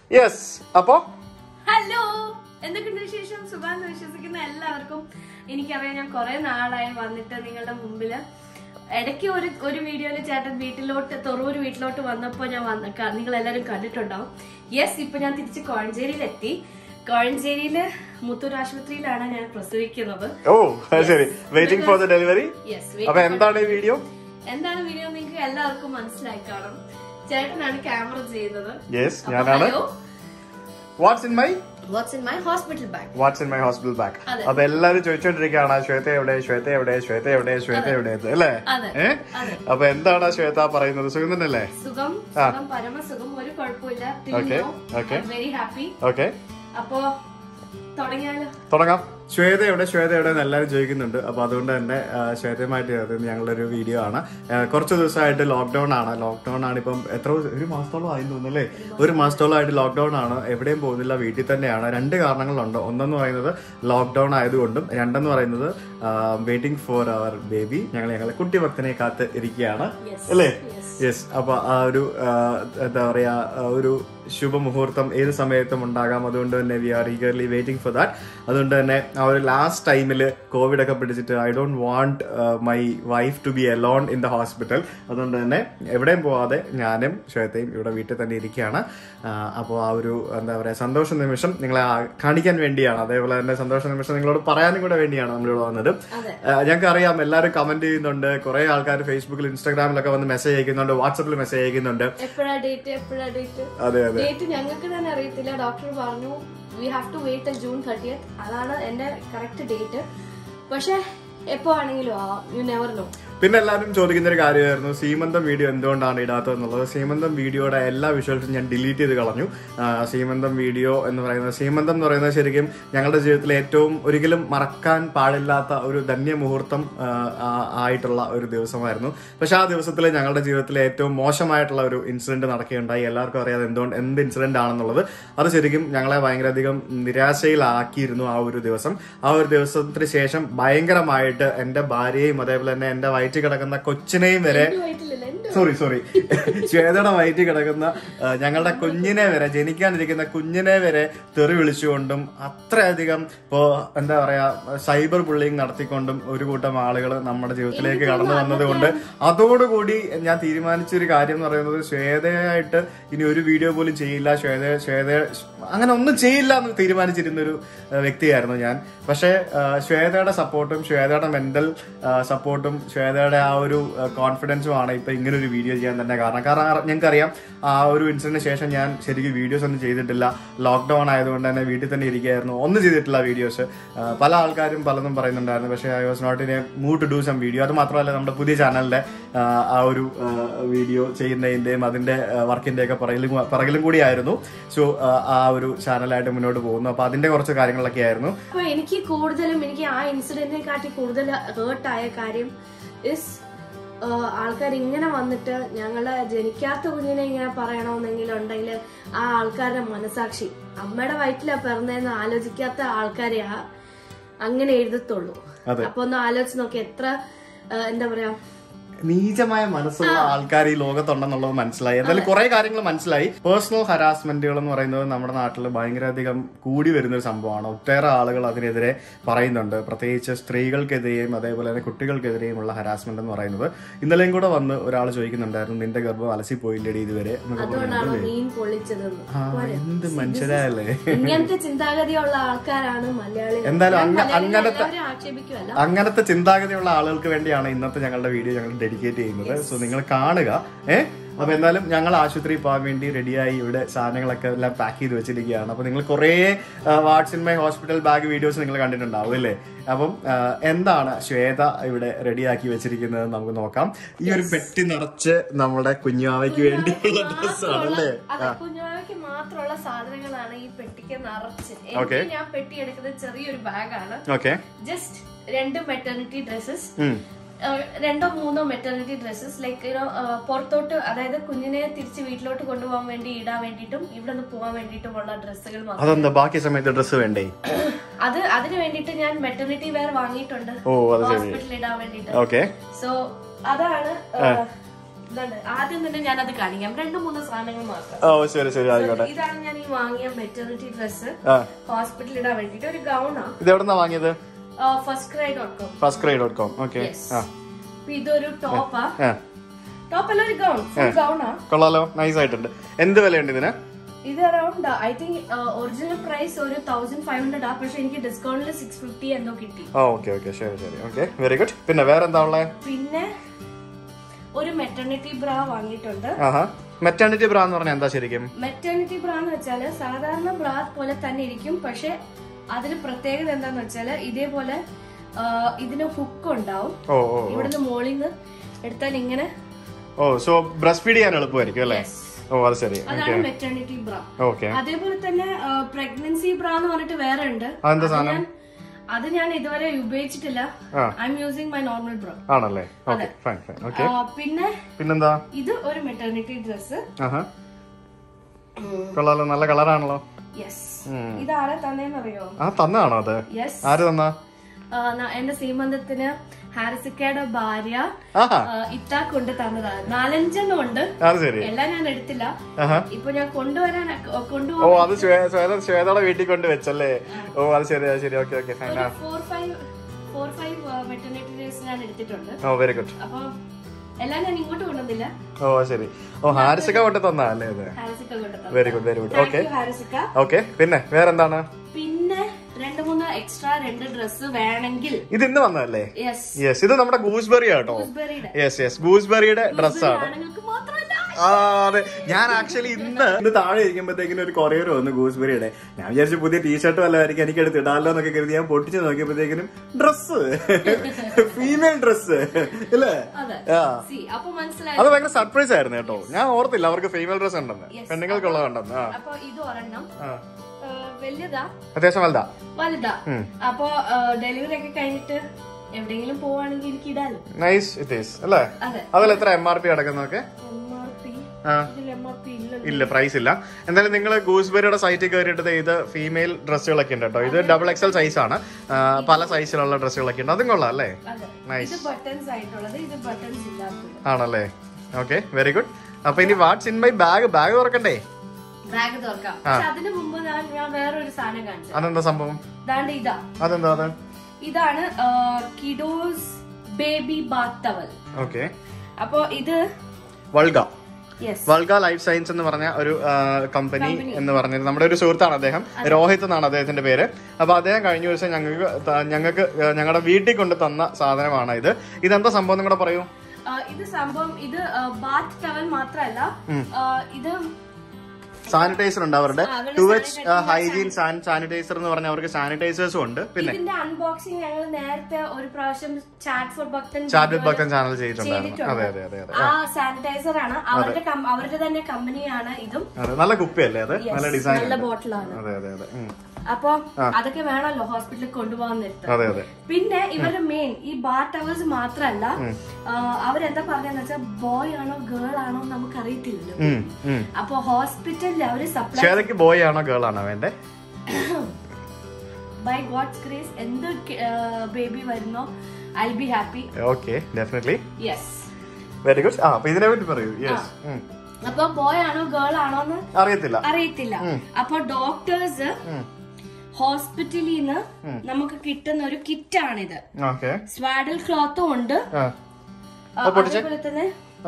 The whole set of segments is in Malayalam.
യെസ്. അപ്പോ ഹലോ, എന്തൊക്കെയുണ്ട് വിശേഷം? സുഖാന്ന് വിശ്വസിക്കുന്ന എല്ലാവർക്കും. എനിക്കറിയാം, ഞാൻ കുറെ നാളായി വന്നിട്ട് നിങ്ങളുടെ മുമ്പില്. ഇടയ്ക്ക് ഒരു വീഡിയോയില് ചേട്ടൻ തൊറൂര് വീട്ടിലോട്ട് വന്നപ്പോ ഞാൻ നിങ്ങൾ എല്ലാരും കണ്ടിട്ടുണ്ടാവും. യെസ്, ഇപ്പൊ ഞാൻ തിരിച്ച് കോഴഞ്ചേരിയിലെത്തി. കോഴഞ്ചേരിയില് മുത്തൂർ ആശുപത്രിയിലാണ് ഞാൻ പ്രസവിക്കുന്നത്. ഓ ശരി, വെയിറ്റിംഗ് ഫോർ ദ ഡെലിവറി. അപ്പൊ എന്താണ് ഈ വീഡിയോ? എന്താണ് വീഡിയോ നിങ്ങൾക്ക് എല്ലാവർക്കും മനസ്സിലായി കാണും. ചേട്ടനാണ് ക്യാമറ ചെയ്യുന്നത്. യെസ്, ഞാനാണ്. What's in my hospital bag. What's in my hospital bag. അപ്പൊ എല്ലാരും ചോദിച്ചോണ്ടിരിക്കുകയാണ് ശ്വേത എവിടെ, ശ്വേത എവിടെ, ശ്വേത എവിടെ, ശ്വേത എവിടെ അല്ലേ? അപ്പൊ എന്താണ് ശ്വേത പറയുന്നത്? സുഖം തന്നെയല്ലേ? സുഖം, പരമസുഖം, ഒരു കുഴപ്പമില്ല. Very happy. ഓക്കെ, അപ്പോ തുടങ്ങാം. ശ്വേത എവിടെ, ശ്വേത എവിടെ എന്ന് എല്ലാവരും ചോദിക്കുന്നുണ്ട്. അപ്പൊ അതുകൊണ്ട് തന്നെ ശ്വേതയുമായിട്ട് ഞങ്ങളുടെ ഒരു വീഡിയോ ആണ്. കുറച്ച് ദിവസമായിട്ട് ലോക്ക്ഡൌൺ ആണ്. ഇപ്പം ഒരു മാസത്തോളം ആയി തോന്നുന്നു അല്ലേ? ഒരു മാസത്തോളം ആയിട്ട് ലോക്ക്ഡൌൺ ആണ്. എവിടെയും പോകുന്നില്ല, വീട്ടിൽ തന്നെയാണ്. 2 കാരണങ്ങളുണ്ട്. ഒന്നെന്ന് പറയുന്നത് ലോക്ക്ഡൌൺ ആയതുകൊണ്ടും, രണ്ടെന്ന് പറയുന്നത് വെയിറ്റിംഗ് ഫോർ അവർ ബേബി. ഞങ്ങളെ കുട്ടി ഭക്തനെ കാത്ത് ഇരിക്കുകയാണ് അല്ലേ? യെസ്. അപ്പൊ ആ ഒരു എന്താ പറയാ, ഒരു ശുഭമുഹൂർത്തം ഏത് സമയത്തും ഉണ്ടാകാം. അതുകൊണ്ട് തന്നെ we are eagerly waiting for that. അതുകൊണ്ട് തന്നെ ആ ഒരു ലാസ്റ്റ് ടൈമില് കോവിഡ് ഒക്കെ പിടിച്ചിട്ട് I don't want my wife to be alone in the hospital. അതുകൊണ്ട് തന്നെ എവിടെയും പോവാതെ ഞാനും ശ്വേതയും ഇവിടെ വീട്ടിൽ തന്നെ ഇരിക്കുകയാണ്. അപ്പോൾ ആ ഒരു എന്താ പറയാ സന്തോഷ നിമിഷം നിങ്ങളെ കാണിക്കാൻ വേണ്ടിയാണ്, അതേപോലെ തന്നെ സന്തോഷ നിമിഷം നിങ്ങളോട് പറയാനും കൂടെ വേണ്ടിയാണ് നമ്മളിവിടെ വന്നത്. ഞങ്ങൾക്ക് അറിയാം, എല്ലാവരും കമന്റ് ചെയ്യുന്നുണ്ട്. കുറെ ആൾക്കാർ ഫേസ്ബുക്കിൽ, ഇൻസ്റ്റാഗ്രാമിലൊക്കെ വന്ന് മെസ്സേജ് അയക്കുന്നുണ്ട്, വാട്സാപ്പിൽ മെസ്സേജ് അയക്കുന്നുണ്ട്. അതെ, ഡേറ്റ് ഞങ്ങൾക്ക് തന്നെ അറിയത്തില്ല. ഡോക്ടർ പറഞ്ഞു we have to wait till June 30th. അതാണ് എന്റെ കറക്റ്റ് ഡേറ്റ്. പക്ഷെ എപ്പോ ആണെങ്കിലും യു നെവർ നോ. പിന്നെ എല്ലാവരും ചോദിക്കുന്ന ഒരു കാര്യമായിരുന്നു സീമന്തം വീഡിയോ എന്തുകൊണ്ടാണ് ഇടാത്തതെന്നുള്ളത്. സീമന്തം വീഡിയോയുടെ എല്ലാ വിഷ്വൽസും ഞാൻ ഡിലീറ്റ് ചെയ്ത് കളഞ്ഞു. സീമന്തം വീഡിയോ എന്ന് പറയുന്നത് ശരിക്കും ഞങ്ങളുടെ ജീവിതത്തിലെ ഏറ്റവും ഒരിക്കലും മറക്കാൻ പാടില്ലാത്ത ഒരു ധന്യമുഹൂർത്തം ആയിട്ടുള്ള ഒരു ദിവസമായിരുന്നു. പക്ഷെ ആ ദിവസത്തിൽ ഞങ്ങളുടെ ജീവിതത്തിലെ ഏറ്റവും മോശമായിട്ടുള്ള ഒരു ഇൻസിഡന്റ് നടക്കുകയുണ്ടായി. എല്ലാവർക്കും അറിയാതെ എന്ത് ഇൻസിഡന്റ് ആണെന്നുള്ളത്. അത് ശരിക്കും ഞങ്ങളെ ഭയങ്കരധികം നിരാശയിലാക്കിയിരുന്നു ആ ഒരു ദിവസം. ആ ഒരു ദിവസത്തിന് ശേഷം ഭയങ്കരമായിട്ട് എന്റെ ഭാര്യയും അതേപോലെ തന്നെ എന്റെ വയറ്റിൽ കിടക്കുന്ന കൊച്ചിനെയും വരെ, സോറി ശ്വേതയുടെ വയറ്റിൽ കിടക്കുന്ന ഞങ്ങളുടെ കുഞ്ഞിനെ വരെ, ജനിക്കാനിരിക്കുന്ന കുഞ്ഞിനെ വരെ തെറി വിളിച്ചുകൊണ്ടും അത്രയധികം ഇപ്പോ എന്താ പറയാ സൈബർ ബുള്ളിങ് നടത്തിക്കൊണ്ടും ഒരു കൂട്ടം ആളുകൾ നമ്മുടെ ജീവിതത്തിലേക്ക് കടന്നു വന്നതുകൊണ്ട് അതോടുകൂടി ഞാൻ തീരുമാനിച്ചൊരു കാര്യം എന്ന് പറയുന്നത് ശ്വേതയായിട്ട് ഇനി ഒരു വീഡിയോ പോലും ചെയ്യില്ല, ശ്വേത അങ്ങനെ ഒന്നും ചെയ്യില്ല എന്ന് തീരുമാനിച്ചിരുന്ന ഒരു വ്യക്തിയായിരുന്നു ഞാൻ. പക്ഷെ ശ്വേതയുടെ സപ്പോർട്ടും ശ്വേതയുടെ മെന്റൽ സപ്പോർട്ടും ശ്വേതയുടെ ആ ഒരു കോൺഫിഡൻസും ആണ് ഇപ്പൊ ഇങ്ങനെ ഒരു വീഡിയോ ചെയ്യാൻ തന്നെ കാരണം ഞങ്ങൾക്കറിയാം ആ ഒരു ഇൻസിഡന്റിന് ശേഷം ഞാൻ ശരിക്കും വീഡിയോസ് ഒന്നും ചെയ്തിട്ടില്ല. ലോക്ക്ഡൌൺ ആയതുകൊണ്ട് തന്നെ വീട്ടിൽ തന്നെ ഇരിക്കുകയായിരുന്നു, ഒന്നും ചെയ്തിട്ടില്ല വീഡിയോസ്. പല ആൾക്കാരും പലതും പറയുന്നുണ്ടായിരുന്നു, പക്ഷേ I was not in a mood to do some video. അത് മാത്രമല്ല നമ്മുടെ പുതിയ ചാനലിന്റെ ആ ഒരു വീഡിയോ ചെയ്യുന്നതിന്റെയും അതിന്റെ വർക്കിന്റെ ഒക്കെ പുറകിലും കൂടിയായിരുന്നു. സോ ആ ഒരു ചാനലായിട്ട് മുന്നോട്ട് പോകുന്നു. അപ്പൊ അതിന്റെ കുറച്ച് കാര്യങ്ങളൊക്കെ ആയിരുന്നു. എനിക്ക് ആ ഇൻസിഡന്റിനെ കാട്ടി കൂടുതൽ ഹേർട്ടായ കാര്യം ആൾക്കാർ ഇങ്ങനെ വന്നിട്ട് ഞങ്ങളെ ജനിക്കാത്ത കുഞ്ഞിനെ ഇങ്ങനെ പറയണമെന്നെങ്കിലുണ്ടെങ്കിൽ ആ ആൾക്കാരുടെ മനസാക്ഷി, അമ്മയുടെ വയറ്റിലാ പിറന്നതെന്ന് ആലോചിക്കാത്ത ആൾക്കാരെ അങ്ങനെ എഴുതത്തുള്ളൂ. അപ്പൊ ഒന്ന് ആലോചിച്ച് നോക്കി എത്ര എന്താ പറയാ നീചമായ മനസ്സുള്ള ആൾക്കാർ ഈ ലോകത്തുണ്ടെന്നുള്ളത് മനസ്സിലായി. എന്തായാലും കുറെ കാര്യങ്ങൾ മനസ്സിലായി. പേഴ്സണൽ ഹരാസ്മെന്റുകൾ എന്ന് പറയുന്നത് നമ്മുടെ നാട്ടിൽ ഭയങ്കരധികം കൂടി വരുന്ന ഒരു സംഭവമാണ്. ഒട്ടേറെ ആളുകൾ അതിനെതിരെ പറയുന്നുണ്ട്, പ്രത്യേകിച്ച് സ്ത്രീകൾക്കെതിരെയും അതേപോലെ തന്നെ കുട്ടികൾക്കെതിരെയുമുള്ള ഹരാസ്മെന്റ് എന്ന് പറയുന്നത്. ഇന്നലെയും കൂടെ വന്ന് ഒരാൾ ചോദിക്കുന്നുണ്ടായിരുന്നു, നിന്റെ ഗർഭം അലസിപ്പോയില്ലടി ഇതുവരെ. എന്ത് മനുഷ്യരല്ലേ, ഇങ്ങനത്തെ ചിന്താഗതിയുള്ള ആൾക്കാരാണ് മലയാളികൾ. എന്തായാലും അങ്ങനത്തെ ചിന്താഗതിയുള്ള ആളുകൾക്ക് വേണ്ടിയാണ് ഇന്നത്തെ ഞങ്ങളുടെ വീഡിയോ ഞങ്ങൾ ഡെഡിക്കേറ്റ് ചെയ്യുന്നത്. സോ നിങ്ങൾ കാണുക. അപ്പൊ എന്തായാലും ഞങ്ങൾ ആശുപത്രിയിൽ പോകാൻ വേണ്ടി റെഡിയായി ഇവിടെ സാധനങ്ങളൊക്കെ എല്ലാം പാക്ക് ചെയ്ത് വെച്ചിരിക്കുകയാണ്. അപ്പൊ നിങ്ങൾ കുറെ what's in my hospital bag videos നിങ്ങൾ കണ്ടിട്ടുണ്ടാവും അല്ലേ? അപ്പം എന്താണ് ശ്വേത ഇവിടെ റെഡിയാക്കി വെച്ചിരിക്കുന്നത് നമുക്ക് നോക്കാം. ഈ ഒരു പെട്ടി നിറച്ച് നമ്മുടെ കുഞ്ഞുവാവയ്ക്ക് വേണ്ടിയുള്ള ഡ്രസ്സാണ് അല്ലേ? കുഞ്ഞുവാവയ്ക്ക് മാത്രമുള്ള സാധനങ്ങളാണ് ഈ പെട്ടിക്ക് നിറച്ച്. ഞാൻ പെട്ടി എടുക്കുന്നത് ചെറിയൊരു ബാഗാണ്. Just 2 maternity dresses, 2-3 maternity dresses, like പുറത്തോട്ട്, അതായത് കുഞ്ഞിനെ തിരിച്ച് വീട്ടിലോട്ട് കൊണ്ടുപോകാൻ വേണ്ടി ഇടാൻ വേണ്ടിയിട്ടും ഇവിടെ നിന്ന് പോകാൻ വേണ്ടിയിട്ടുമുള്ള ഡ്രസ്സുകൾ. അതെന്താ ബാക്കി സമയത്ത് ഡ്രസ്സ് വേണ്ടേ? അതിന് വേണ്ടിട്ട് ഞാൻ മെറ്റർണിറ്റി വെയർ വാങ്ങിയിട്ടുണ്ട് ഹോസ്പിറ്റലിൽ ഇടാൻ വേണ്ടിട്ട്. സോ അതാണ് ആദ്യം തന്നെ ഞാൻ അത് കാണിക്കാം. 2-3 സാധനങ്ങൾ മാത്രം. ഇതാണ് ഞാൻ ഈ വാങ്ങിയ മെറ്റർണിറ്റി ഡ്രസ് ഹോസ്പിറ്റലിൽ ഇടാൻ വേണ്ടിട്ട് ഒരു ഗൗണാ. ഇത് എവിടെന്നാ വാങ്ങിയത്? firstcry.com. firstcry.com. ഓക്കെ. ഇതൊരു ടോപ്പാ. ടോപ്പല്ല, ഒരു ഗൗൺ. ഫുൾ ഗൗണാ. കൊള്ളാലോ, നൈസ് ആയിട്ടുണ്ട്. എന്ത് വിലയുണ്ട് ഇതിന്? ഇത് around I think original price ഒരു 1500 പക്ഷെ എനിക്ക് ഡിസ്കൗണ്ടിൽ 650 എന്തോ കിട്ടി. ഓക്കെ ഓക്കെ, ശരി ശരി, ഓക്കെ, വെരി ഗുഡ്. പിന്നെ വേറെ എന്താ ഉള്ളത്? പിന്നെ ഒരു മെറ്റർണിറ്റി ബ്രാ വാങ്ങിയിട്ടുണ്ട്. മെറ്റർണിറ്റി ബ്രാ എന്ന് പറഞ്ഞാൽ എന്താ ശരിക്കും? മെറ്റർണിറ്റി ബ്രാ എന്ന് വെച്ചാല് സാധാരണ ബ്രാ പോലെ തന്നെ ഇരിക്കും, പക്ഷെ അതിന് പ്രത്യേകത എന്താന്ന് വെച്ചാല് ഇതേപോലെ ഇതിന് ഹുക്ക് ഉണ്ടാവും. ഇവിടുന്ന് മോളിന്ന് എടുത്താൽ ഇങ്ങനെ. സോ ബ്രസ്റ്റ് ഫീഡ് ചെയ്യാൻ എളുപ്പമായിരിക്കും അല്ലേ? അത് ശരി, അതാണ് മെറ്റർണിറ്റി ബ്രാ. അതേപോലെ തന്നെ പ്രഗ്നൻസി ബ്രാ എന്ന് പറഞ്ഞിട്ട് വേറെ ഉണ്ട്. അത് ഞാൻ ഇതുവരെ ഉപയോഗിച്ചിട്ടില്ല. I'm using my normal bra. ആണല്ലേ? പിന്നെ പിന്നെന്താ? ഇത് ഒരു മെറ്റർണിറ്റി ഡ്രസ്. കൊള്ളാലോ, നല്ല കളറാണല്ലോ. ഇതാരെ തന്നേന്നറിയോ? തന്നാണോ അത്? ആര് തന്നാ? എന്റെ സീമന്തത്തിന് ഹാരിസിക്കയുടെ ഭാര്യ ഇത്താ കൊണ്ട് തന്നതാണ്. 4-5 ഉണ്ട്. എല്ലാം ഞാൻ എടുത്തില്ല. ഇപ്പൊ ഞാൻ കൊണ്ടുപോകാൻ ശ്വേതയുടെ വീട്ടിൽ കൊണ്ട് വെച്ചല്ലേ? അത് ശരി, അത് ശരി, ഓക്കെ ഓക്കെ. 4-5 മെറ്റർണിറ്റി ഡ്രസ് ഞാൻ എടുത്തിട്ടുണ്ട്. Very good. അപ്പൊ എല്ലാം ഞാൻ ഇങ്ങോട്ട് കൊണ്ടുവന്നില്ല. ശരി. ഹാരിസിക്ക കൊണ്ട് തന്നാ അല്ലേ? Very good, very good. Okay okay. പിന്നെ വേറെന്താണ്? പിന്നെ 2-3 എക്സ്ട്രാ 2 ഡ്രസ് വേണമെങ്കിൽ. ഇത് ഇന്ന് വന്നതല്ലേ? യെസ്, ഇത് നമ്മുടെ ഗൂസ്ബെറി ആട്ടോ. യെസ്, ഗൂസ്ബെറിയുടെ ഡ്രസ്സാണ്. അതെ, ഞാൻ ആക്ച്വലി ഇന്ന് താഴെ ഇരിക്കുമ്പോഴത്തേക്കിനും ഒരു കൊറിയർ വന്നു ഗൂസ്ബെറിയുടെ. ഞാൻ വിചാരിച്ചു പുതിയ ടീഷർട്ട് വല്ലതായിരിക്കും, എനിക്ക് എടുത്ത് ഇടാലോ എന്നൊക്കെ കരുതി ഞാൻ പൊട്ടിച്ച് നോക്കിയപ്പോഴത്തേക്കിനും ഡ്രസ്, ഫീമെയിൽ ഡ്രസ് അല്ലേ? അത് ഭയങ്കര സർപ്രൈസ് ആയിരുന്നു കേട്ടോ. ഞാൻ ഓർത്തില്ല അവർക്ക് ഫീമെയിൽ ഡ്രസ് ഉണ്ടെന്ന്, പെണ്ണുങ്ങൾക്കുള്ളതുണ്ടെന്ന്. അത്യാവശ്യം വലുതാ. അപ്പൊ ഡെലിവറി ഒക്കെ കഴിഞ്ഞിട്ട് എവിടെയെങ്കിലും പോവാണെങ്കിൽ എനിക്ക് ഇടാലോ. നൈസ് ഇറ്റ് ഈസ് അല്ലേ? അതിൽ എത്ര MRP അടക്കുന്നൊക്കെ? ഇല്ല, പ്രൈസ് ഇല്ല. എന്തായാലും നിങ്ങൾ ഗൂസ്ബെറിയുടെ സൈറ്റിൽ കയറിയിട്ട് ഇത് ഫീമെയിൽ ഡ്രസ്സുകളൊക്കെ ഉണ്ട് കേട്ടോ. ഇത് XXL സൈസ് ആണ്. പല സൈസിലുള്ള ഡ്രസ്സുകളൊക്കെ ഉണ്ട്. അതും കൊള്ളാം അല്ലേ? നൈസ് ആണല്ലേ? Okay, very good. അപ്പൊ ഇനി what's in my bag? Bag തുറക്കണ്ടേ? ബാഗ് തുറക്കാം. അതിന് മുമ്പ് ഞാൻ വേറൊരു സാധനം കാണിച്ചു. അതെന്താ സംഭവം? അതെന്താ? ഇതാണ് Kidos baby bath towel. Okay. അപ്പൊ ഇത് വൾഗ ലൈഫ് സയൻസ് എന്ന് പറഞ്ഞ ഒരു കമ്പനി എന്ന് പറഞ്ഞത് നമ്മുടെ ഒരു സുഹൃത്താണ് അദ്ദേഹം. രോഹിത് എന്നാണ് അദ്ദേഹത്തിന്റെ പേര്. അപ്പൊ അദ്ദേഹം കഴിഞ്ഞ ദിവസം ഞങ്ങൾക്ക് ഞങ്ങളുടെ വീട്ടിൽ കൊണ്ട് തന്ന സാധനമാണ് ഇത്. ഇതെന്താ സംഭവം നിങ്ങളുടെ പറയൂ? ഇത് സംഭവം ഇത് ബാത്ത് ടവൽ മാത്രല്ല, ഇത് സാനിറ്റൈസർ ഉണ്ട് അവരുടെ. 2H ഹൈജീൻ സാനിറ്റൈസർ എന്ന് പറഞ്ഞ അവർക്ക് സാനിറ്റൈസേഴ്സും ഉണ്ട്. പിന്നെ ഇതിന്റെ അൺബോക്സിംഗ് ഞങ്ങൾ നേരത്തെ ഒരു പ്രാവശ്യം ചാറ്റ് വിത്ത് ഭക്തൻ ചാനൽ ചെയ്തിട്ടുണ്ടായിരുന്നു. അതെ അതെ അതെ. ആ സാനിറ്റൈസർ ആണ് അവരുടെ തന്നെ കമ്പനിയാണ്. ഇതും നല്ല കുപ്പിയല്ലേ? അത് നല്ല ഡിസൈൻ, നല്ല ബോട്ടിലാണ്. അതെ അതെ അതെ. അപ്പൊ അതൊക്കെ വേണമല്ലോ ഹോസ്പിറ്റലിൽ കൊണ്ടുപോകാൻ നേരത്തെ. പിന്നെ ഇവരുടെ മെയിൻ ഈ ബാത്ത് ടവേഴ്സ് മാത്രല്ല, അവരെന്താ പറഞ്ഞെന്ന് വെച്ചാൽ ബോയ് ആണോ ഗേൾ ആണോ നമുക്ക് അറിയത്തില്ലല്ലോ. അപ്പൊ ഹോസ്പിറ്റലിൽ അവര് സപ്ലൈ ബോയ് ആണോ ഗേൾ ആണോ വേണ്ടേ? ബൈ ഗോഡ്സ് ഗ്രേസ് എന്ത് ബേബി വരുന്നോ I be happy. Okay, definitely. Yes, very good. അപ്പൊ ഇതിനെ പറ്റി പറയൂ. യെസ്. അപ്പൊ ബോയ് ആണോ ഗേൾ ആണോന്ന് അറിയത്തില്ല. അപ്പൊ ഡോക്ടേഴ്സ് ഹോസ്പിറ്റലിൽ നിന്ന് നമുക്ക് കിട്ടുന്ന ഒരു കിറ്റാണിത്. സ്വാഡൽ ക്ലോത്തും ഉണ്ട്. അതേപോലെ തന്നെ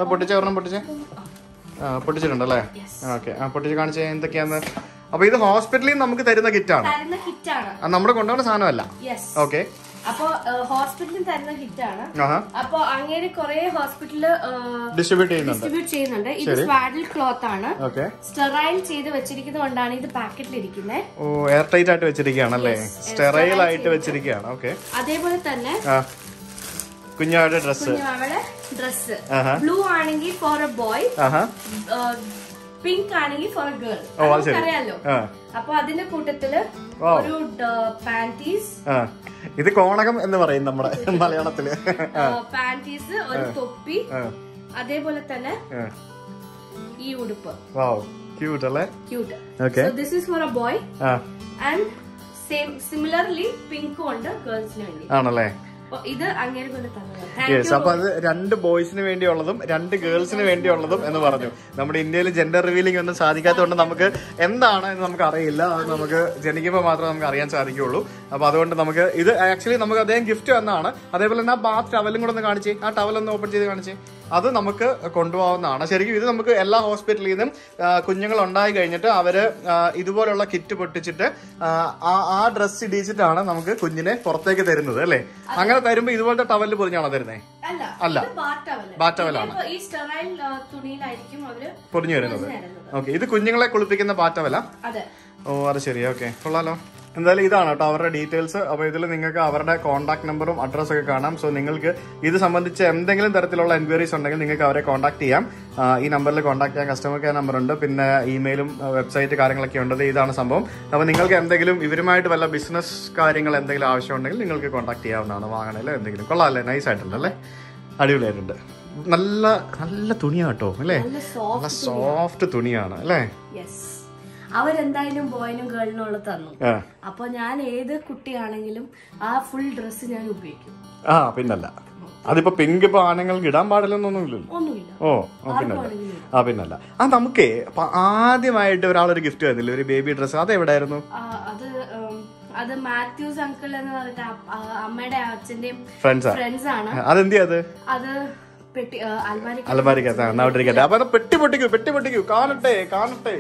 പൊട്ടിച്ചിട്ടുണ്ടല്ലേ? ഓക്കെ, പൊട്ടിച്ച് കാണിച്ച എന്തൊക്കെയാന്ന്. അപ്പൊ ഇത് ഹോസ്പിറ്റലിൽ നമുക്ക് തരുന്ന കിറ്റാണ്, നമ്മുടെ കൊണ്ടുപോകുന്ന സാധനമല്ല. ഓക്കെ. അപ്പൊ ഹോസ്പിറ്റലിൽ തരുന്ന കിറ്റാണ്. അപ്പൊ അങ്ങനെ കുറെ ഹോസ്പിറ്റലില് ഡിസ്ട്രിബ്യൂട്ട് ചെയ്യുന്നുണ്ട്. ഇത് സ്വാഡൽ ക്ലോത്ത് ആണ്. സ്റ്റെറൈൽ ചെയ്ത് വെച്ചിരിക്കുന്നതുകൊണ്ടാണ് ഇത് പാക്കറ്റിൽ ഇരിക്കുന്നത്. എയർ ടൈറ്റ് ആയിട്ട് വെച്ചിരിക്കുകയാണല്ലേ? സ്റ്റെറൈൽ ആയിട്ട് വെച്ചിരിക്കുകയാണ്. ഓക്കെ. അതേപോലെ തന്നെ കുഞ്ഞാവയുടെ ഡ്രസ് ബ്ലൂ ആണെങ്കിൽ ഫോർ എ ബോയ്, പിങ്ക് ആണെങ്കിൽ ഫോർ എ ഗേൾ. അറിയാലോ? അപ്പൊ അതിന്റെ കൂട്ടത്തില് ഒരു പാന്റീസ്, ഇത് കോണകം എന്ന് പറയും നമ്മുടെ മലയാളത്തില്. പാന്റീസ്, ഒരു തൊപ്പി, അതേപോലെ തന്നെ ഈ ഉടുപ്പ്. ക്യൂട്ട് അല്ലേ? Cute. So this is for a boy and similarly പിങ്കും ഉണ്ട് ഗേൾസിന് വേണ്ടി. ആണല്ലേ? ഇത് അങ്ങനെ കൊണ്ട് തന്നെ. യെസ്, അപ്പൊ അത് 2 ബോയ്സിന് വേണ്ടിയുള്ളതും 2 ഗേൾസിന് വേണ്ടിയുള്ളതും എന്ന് പറഞ്ഞു. നമ്മുടെ ഇന്ത്യയിൽ ജെൻഡർ റിവീലിംഗ് ഒന്നും സാധിക്കാത്തതുകൊണ്ട് നമുക്ക് എന്താണ് എന്ന് നമുക്ക് അറിയില്ല. അത് നമുക്ക് ജനിക്കുമ്പോൾ മാത്രമേ നമുക്ക് അറിയാൻ സാധിക്കുള്ളൂ. അപ്പൊ അതുകൊണ്ട് നമുക്ക് ഇത് ആക്ച്വലി നമുക്ക് അദ്ദേഹം ഗിഫ്റ്റ് തന്നതാണ്. അതേപോലെ തന്നെ ആ ബാത്ത് ടവലും കൂടെ ഒന്ന് കാണിച്ചേ, ആ ടവൽ ഒന്ന് ഓപ്പൺ ചെയ്ത് കാണിച്ചേ. അത് നമുക്ക് കൊണ്ടുപോകാവുന്നതാണ്. ശരിക്കും ഇത് നമുക്ക് എല്ലാ ഹോസ്പിറ്റലിൽ നിന്നും കുഞ്ഞുങ്ങൾ ഉണ്ടായി കഴിഞ്ഞിട്ട് അവര് ഇതുപോലുള്ള കിറ്റ് പൊട്ടിച്ചിട്ട് ആ ഡ്രസ് ഇടിച്ചിട്ടാണ് നമുക്ക് കുഞ്ഞിനെ പുറത്തേക്ക് തരുന്നത് അല്ലേ? അങ്ങനെ തരുമ്പോ ഇതുപോലത്തെ ടവലിൽ പൊതിഞ്ഞാണോ തരുന്നേ? അല്ല, ബാത്ത് ടവലാണ് പൊതിഞ്ഞു വരുന്നത്. ഓക്കെ, ഇത് കുഞ്ഞുങ്ങളെ കുളിപ്പിക്കുന്ന ബാത്ത് ടവലാ? ഓ, അത് ശരി. ഓക്കെ, കൊള്ളാലോ. എന്തായാലും ഇതാണ് കേട്ടോ അവരുടെ ഡീറ്റെയിൽസ്. അപ്പൊ ഇതിൽ നിങ്ങൾക്ക് അവരുടെ കോൺടാക്ട് നമ്പറും അഡ്രസ്സും ഒക്കെ കാണാം. സോ നിങ്ങൾക്ക് ഇത് സംബന്ധിച്ച് എന്തെങ്കിലും തരത്തിലുള്ള എൻക്വയറീസ് ഉണ്ടെങ്കിൽ നിങ്ങൾക്ക് അവരെ കോൺടാക്ട് ചെയ്യാം. ഈ നമ്പറിൽ കോൺടാക്ട് ചെയ്യാൻ കസ്റ്റമർ കെയർ നമ്പർ ഉണ്ട്. പിന്നെ ഇമെയിലും വെബ്സൈറ്റ് കാര്യങ്ങളൊക്കെ ഉണ്ട്. ഇതാണ് സംഭവം. അപ്പൊ നിങ്ങൾക്ക് എന്തെങ്കിലും ഇവരുമായിട്ട് വല്ല ബിസിനസ് കാര്യങ്ങൾ എന്തെങ്കിലും ആവശ്യമുണ്ടെങ്കിൽ നിങ്ങൾക്ക് കോൺടാക്ട് ചെയ്യാവുന്നതാണ്. വാങ്ങണല്ലോ എന്തെങ്കിലും. കൊള്ളാമല്ലേ? നൈസ് ആയിട്ടുണ്ടല്ലേ? അടിപൊളിയായിട്ടുണ്ട്. നല്ല നല്ല തുണിയാണ് കേട്ടോ അല്ലേ? നല്ല സോഫ്റ്റ് തുണിയാണ് അല്ലേ? അവരെന്തായാലും ബോയിനും ഗേളിനും ഉള്ള തന്നു. അപ്പൊ ഞാൻ ഏത് കുട്ടിയാണെങ്കിലും ആ ഫുൾ ഡ്രസ് ഞാൻ ഉപയോഗിക്കും. പിന്നല്ല, അതിപ്പോ പിങ്ക് ഇപ്പൊ ആണുങ്ങൾക്ക് ഇടാൻ പാടില്ലെന്നൊന്നുമില്ലല്ലോ. ഓ, പിന്നല്ല. നമുക്കേ ആദ്യമായിട്ട് ഒരാളൊരു ഗിഫ്റ്റ് തന്നില്ലേ, ഒരു ബേബി ഡ്രസ്? അതെവിടെയായിരുന്നു? അത് മാത്യൂസ് അങ്കിൾ എന്ന് പറഞ്ഞിട്ട് അമ്മയുടെ അച്ഛന്റെയും ഫ്രണ്ട്സ് ആണ്. അതെന്തിയാ? അത് അൽമാരിക്കകത്ത്. അപ്പൊ അത് പെട്ടി പൊട്ടിക്കൂ. കാണട്ടെ.